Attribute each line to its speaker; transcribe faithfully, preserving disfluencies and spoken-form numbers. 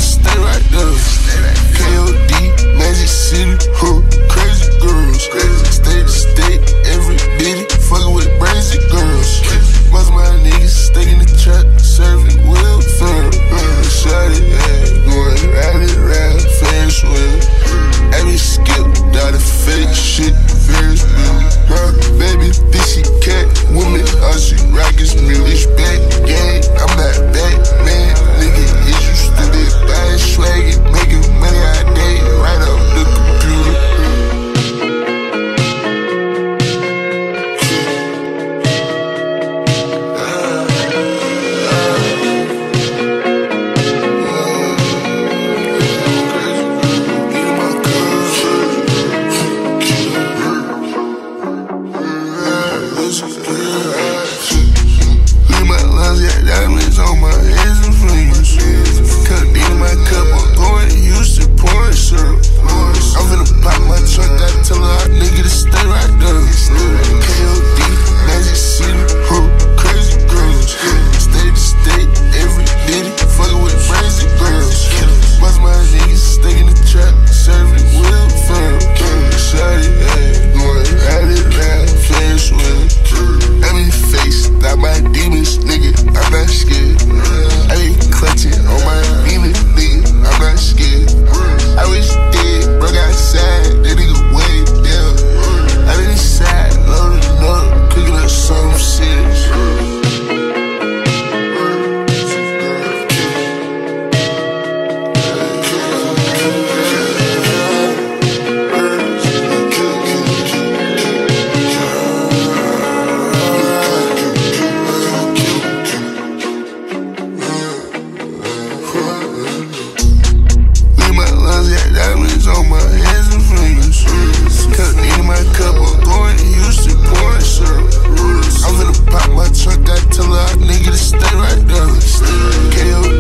Speaker 1: stay right there. K O D, Magic City, huh, crazy girls. State to state, every bitty, fucking with crazy girls. Most of my niggas stay in the trap, serving welfare. Shawty, yeah, going round and round, Ferris wheel. Every skip, not a fake shit, Ferris wheel. Huh, baby, this she cat woman, all she rock is British back gang. I'm not back, man, nigga, is you stupid? Buying swag and making money all day, right off the computer. Look my lungs, got diamonds on my hands and fingers. Cut in my cup, I'm going Houston, pouring syrup. I'm finna pop my trunk, I tell her hot nigga to stay right there. K O D, Magic City, huh, crazy girls. State to state, every bitty, fucking with crazy girls. Most of my niggas stay in the trap, serving welfare. Shawty, yeah, going round and round, Ferris wheel. I be faced, not my demons, nigga, I'm not scared. I be clutching on my demons, nigga, I'm not scared. I wish dead, broke outside, that nigga way down. I been inside, loading up, cooking up some serious. Diamonds on my hands and fingers. Cut in my cup, I'm going Houston, pouring syrup. I'm finna pop my trunk, I tell her hot nigga to stay right there. K O